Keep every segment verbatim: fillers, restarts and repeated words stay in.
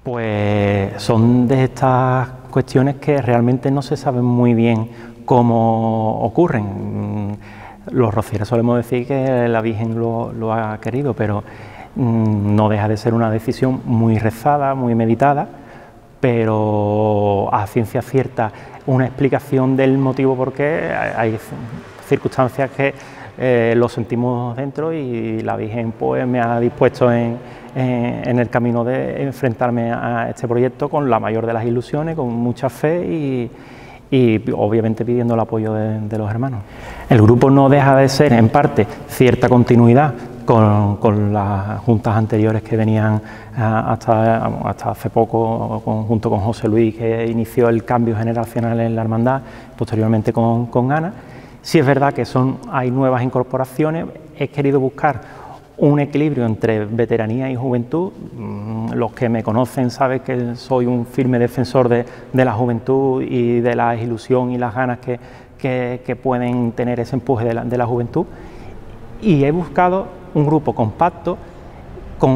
Pues son de estas cuestiones que realmente no se sabe muy bien cómo ocurren. Los rocieros solemos decir que la Virgen lo, lo ha querido, pero mmm, no deja de ser una decisión muy rezada, muy meditada, pero a ciencia cierta una explicación del motivo por qué hay circunstancias que eh, lo sentimos dentro y la Virgen pues me ha dispuesto en, en, en el camino de enfrentarme a este proyecto con la mayor de las ilusiones, con mucha fe y, y obviamente pidiendo el apoyo de, de los hermanos. El grupo no deja de ser en parte cierta continuidad con, con las juntas anteriores que venían hasta, hasta hace poco, con, junto con José Luis, que inició el cambio generacional en la hermandad, posteriormente con, con Ana. Sí es verdad que son, hay nuevas incorporaciones, he querido buscar un equilibrio entre veteranía y juventud. Los que me conocen saben que soy un firme defensor de, de la juventud y de la ilusión y las ganas que, que, que pueden tener ese empuje de la, de la juventud. Y he buscado un grupo compacto con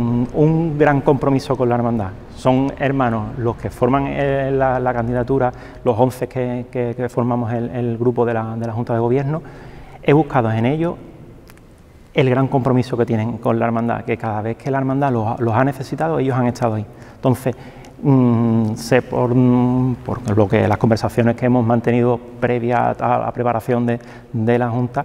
un gran compromiso con la hermandad. Son hermanos los que forman eh, la, la candidatura, los once que, que, que formamos el, el grupo de la, de la Junta de Gobierno. He buscado en ellos el gran compromiso que tienen con la hermandad, que cada vez que la hermandad los, los ha necesitado, ellos han estado ahí. Entonces, mmm, sé por, por lo que las conversaciones que hemos mantenido previa a la preparación de, de la Junta,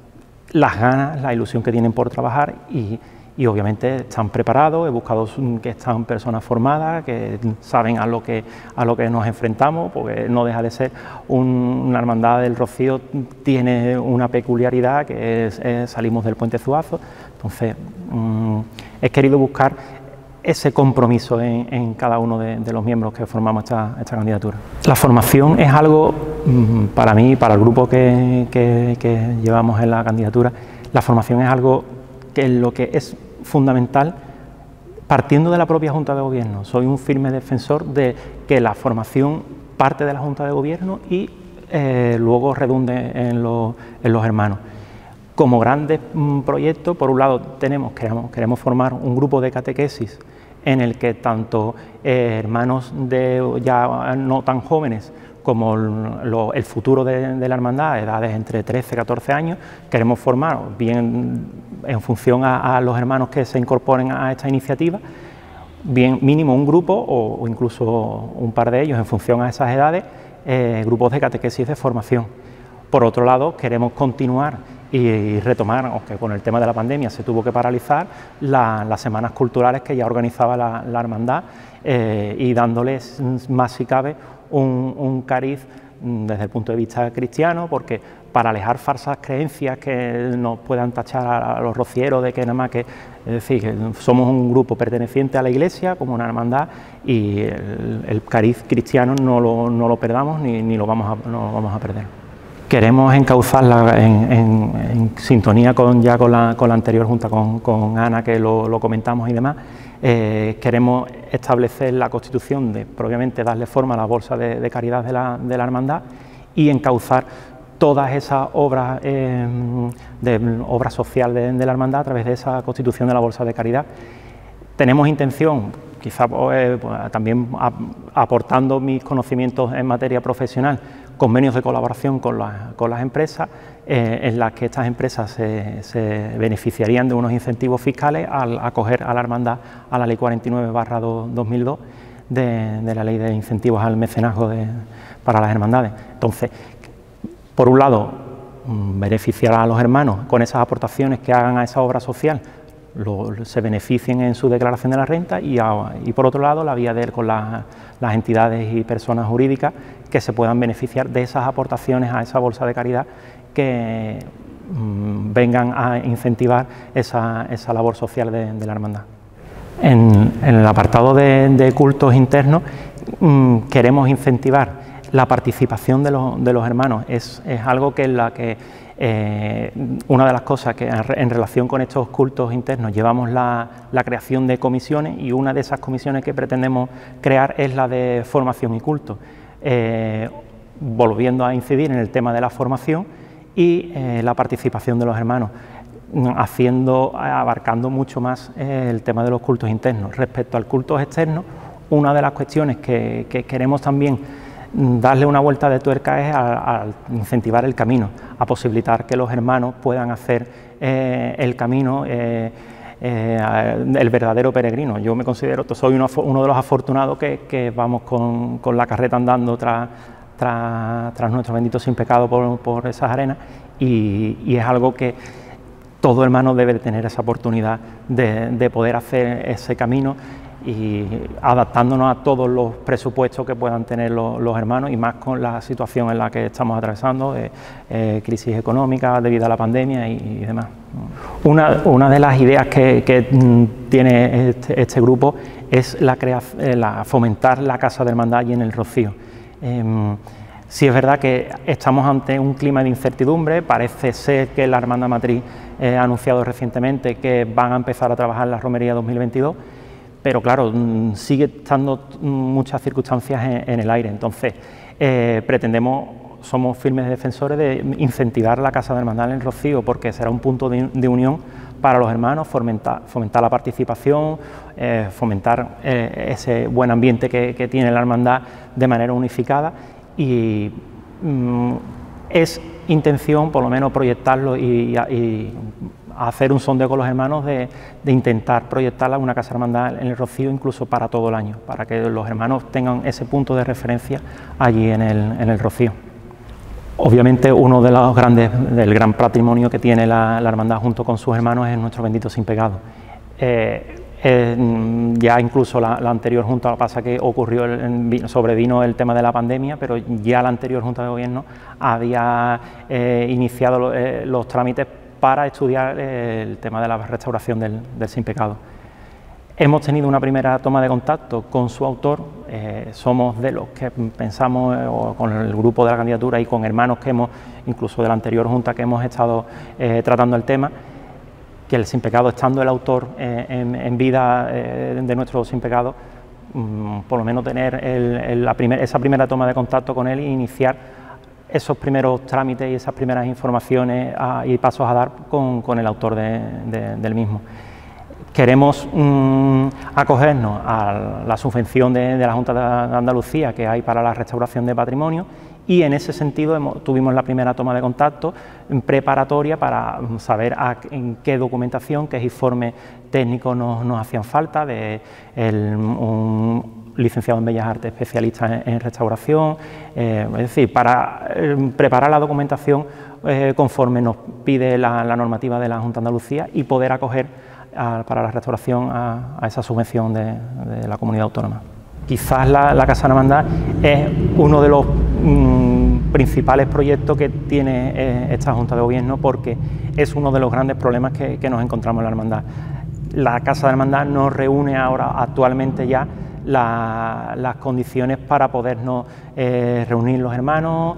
las ganas, la ilusión que tienen por trabajar y, y obviamente están preparados. He buscado que están personas formadas, que saben a lo que, a lo que nos enfrentamos, porque no deja de ser un, una hermandad del Rocío, tiene una peculiaridad que es, es salimos del Puente Zuazo. Entonces mmm, he querido buscar ese compromiso en, en cada uno de, de los miembros que formamos esta, esta candidatura. La formación es algo, mmm, para mí, para el grupo que, que, que llevamos en la candidatura, la formación es algo que es lo que es fundamental, partiendo de la propia Junta de Gobierno. Soy un firme defensor de que la formación parte de la Junta de Gobierno y eh, luego redunde en, lo, en los hermanos. Como grandes mm, proyectos, por un lado tenemos, queremos, queremos formar un grupo de catequesis en el que tanto eh, hermanos de ya no tan jóvenes como lo, el futuro de, de la hermandad, edades entre trece y catorce años, queremos formar bien en función a, a los hermanos que se incorporen a esta iniciativa, bien mínimo un grupo o, o incluso un par de ellos en función a esas edades, eh, grupos de catequesis de formación. Por otro lado, queremos continuar y retomar, aunque con el tema de la pandemia se tuvo que paralizar, la, las semanas culturales que ya organizaba la, la hermandad eh, y dándoles más si cabe un, un cariz desde el punto de vista cristiano, porque para alejar falsas creencias que nos puedan tachar a, a los rocieros de que nada más que, es decir, que somos un grupo perteneciente a la Iglesia como una hermandad y el, el cariz cristiano no lo, no lo perdamos ni, ni lo vamos a, no lo vamos a perder. Queremos encauzarla en, en, en sintonía con, ya con la, con la anterior junta, con, con Ana, que lo, lo comentamos y demás. Eh, queremos establecer la constitución de, propiamente, darle forma a la bolsa de, de caridad de la, de la hermandad y encauzar todas esas obras, eh, de obra social de, de la hermandad a través de esa constitución de la bolsa de caridad. Tenemos intención, quizá eh, pues, también a, aportando mis conocimientos en materia profesional, convenios de colaboración con, la, con las empresas, eh, en las que estas empresas se, se beneficiarían de unos incentivos fiscales al acoger a la hermandad a la ley cuarenta y nueve barra dos mil dos de, de la ley de incentivos al mecenazgo de, para las hermandades. Entonces, por un lado, beneficiará a los hermanos con esas aportaciones que hagan a esa obra social, Lo, se beneficien en su declaración de la renta y, a, y por otro lado la vía de con la, las entidades y personas jurídicas que se puedan beneficiar de esas aportaciones a esa bolsa de caridad que mmm, vengan a incentivar esa, esa labor social de, de la hermandad. En, en el apartado de, de cultos internos mmm, queremos incentivar la participación de los, de los hermanos. Es, es algo que en la que Eh, una de las cosas que en relación con estos cultos internos llevamos la, la creación de comisiones y una de esas comisiones que pretendemos crear es la de formación y culto, eh, volviendo a incidir en el tema de la formación y eh, la participación de los hermanos, haciendo, abarcando mucho más eh, el tema de los cultos internos. Respecto al culto externo, una de las cuestiones que, que queremos también darle una vuelta de tuerca es a, a incentivar el camino, a posibilitar que los hermanos puedan hacer eh, el camino, eh, eh, el verdadero peregrino. Yo me considero, soy uno, uno de los afortunados que, que vamos con, con la carreta andando tras, tras, tras nuestro bendito sin pecado por, por esas arenas, y, y es algo que todo hermano debe de tener esa oportunidad de, de poder hacer ese camino, y adaptándonos a todos los presupuestos que puedan tener los, los hermanos, y más con la situación en la que estamos atravesando, de eh, crisis económica debido a la pandemia y, y demás. Una, una de las ideas que, que tiene este, este grupo es la, la fomentar la Casa de Hermandad allí en el Rocío. Eh, sí es verdad que estamos ante un clima de incertidumbre. Parece ser que la Hermandad Matriz eh, ha anunciado recientemente que van a empezar a trabajar en la romería dos mil veintidós, pero claro, sigue estando muchas circunstancias en, en el aire. Entonces, eh, pretendemos, somos firmes defensores de incentivar la Casa de Hermandad en el Rocío, porque será un punto de, de unión para los hermanos, fomentar, fomentar la participación, eh, fomentar eh, ese buen ambiente que, que tiene la hermandad de manera unificada, y mm, es intención, por lo menos, proyectarlo y, y hacer un sondeo con los hermanos de, de intentar proyectarla una Casa de Hermandad en el Rocío, incluso para todo el año, para que los hermanos tengan ese punto de referencia allí en el, en el Rocío. Obviamente, uno de los grandes, del gran patrimonio que tiene la, la hermandad junto con sus hermanos es nuestro bendito sin pecado. Eh, eh, ya incluso la, la anterior Junta, lo que pasa que ocurrió, el, sobrevino el tema de la pandemia, pero ya la anterior Junta de Gobierno había eh, iniciado lo, eh, los trámites para estudiar eh, el tema de la restauración del, del sin pecado. Hemos tenido una primera toma de contacto con su autor, eh, somos de los que pensamos, eh, o con el grupo de la candidatura y con hermanos que hemos, incluso de la anterior Junta, que hemos estado eh, tratando el tema, que el sin pecado, estando el autor eh, en, en vida eh, de nuestro sin pecado, mmm, por lo menos tener el, el, la primer, esa primera toma de contacto con él e iniciar esos primeros trámites y esas primeras informaciones a, y pasos a dar con, con el autor de, de, del mismo. Queremos mmm, acogernos a la subvención de, de la Junta de Andalucía que hay para la restauración de patrimonio, y en ese sentido hemos, tuvimos la primera toma de contacto preparatoria para saber a, en qué documentación, qué informes técnicos nos, nos hacían falta, de el, un licenciado en Bellas Artes, especialista en, en restauración, eh, es decir, para eh, preparar la documentación eh, conforme nos pide la, la normativa de la Junta de Andalucía, y poder acoger a, para la restauración a, a esa subvención de, de la comunidad autónoma. Quizás la, la Casa de Hermandad es uno de los mmm, principales proyectos que tiene eh, esta Junta de Gobierno, porque es uno de los grandes problemas que, que nos encontramos en la hermandad. La Casa de Hermandad nos reúne ahora actualmente ya la, las condiciones para podernos eh, reunir los hermanos,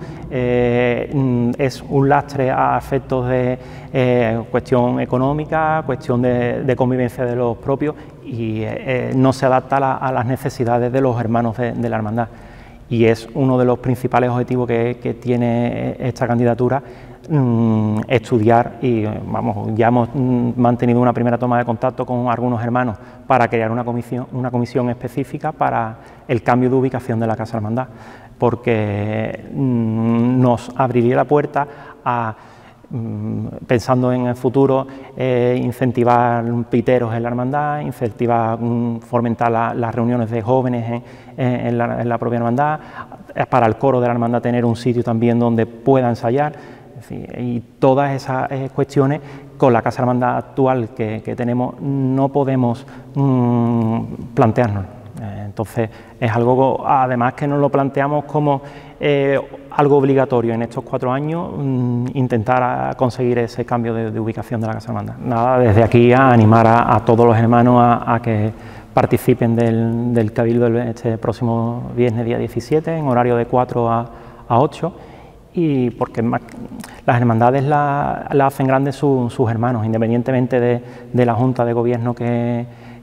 eh, es un lastre a efectos de eh, cuestión económica, cuestión de, de convivencia de los propios, y eh, no se adapta a, la, a las necesidades de los hermanos de, de la hermandad. Y es uno de los principales objetivos que, que tiene esta candidatura, mmm, estudiar, y vamos, ya hemos mmm, mantenido una primera toma de contacto con algunos hermanos para crear una comisión, una comisión específica para el cambio de ubicación de la Casa de Hermandad, porque mmm, nos abriría la puerta a, pensando en el futuro, eh, incentivar piteros en la hermandad, incentivar, mm, fomentar la, las reuniones de jóvenes en, en, en, la, en la propia hermandad, para el coro de la hermandad tener un sitio también donde pueda ensayar, en fin, y todas esas eh, cuestiones con la Casa de Hermandad actual que, que tenemos no podemos mm, plantearnos. Eh, entonces es algo, además, que nos lo planteamos como eh, algo obligatorio en estos cuatro años, mmm, intentar a conseguir ese cambio de, de ubicación de la Casa de Hermandad. Nada, desde aquí a animar a, a todos los hermanos a, a que participen del, del Cabildo este próximo viernes, día diecisiete, en horario de cuatro a ocho, y porque más, las hermandades la, la hacen grandes su, sus hermanos, independientemente de, de la Junta de Gobierno que,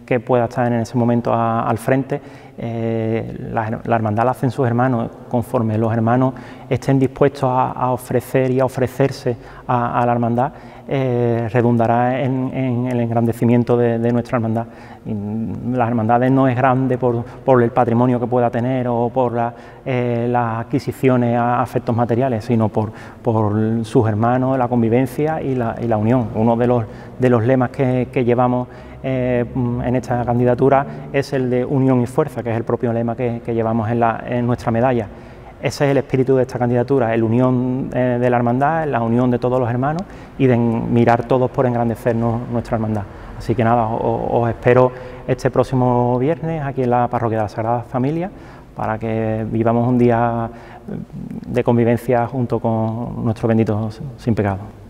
que pueda estar en ese momento a, al frente, eh, la, la hermandad la hacen sus hermanos, conforme los hermanos estén dispuestos a, a ofrecer y a ofrecerse a, a la hermandad, eh, redundará en, en el engrandecimiento de, de nuestra hermandad. Las hermandades no es grande por, por el patrimonio que pueda tener o por la, eh, las adquisiciones a efectos materiales, sino por, por sus hermanos, la convivencia y la, y la unión. Uno de los, de los lemas que, que llevamos eh, en esta candidatura es el de unión y fuerza, que es el propio lema que, que llevamos en, la, en nuestra medalla. Ese es el espíritu de esta candidatura, la unión eh, de la hermandad, la unión de todos los hermanos y de mirar todos por engrandecernos nuestra hermandad. Así que nada, os, os espero este próximo viernes aquí en la Parroquia de la Sagrada Familia para que vivamos un día de convivencia junto con nuestro bendito sin pecado.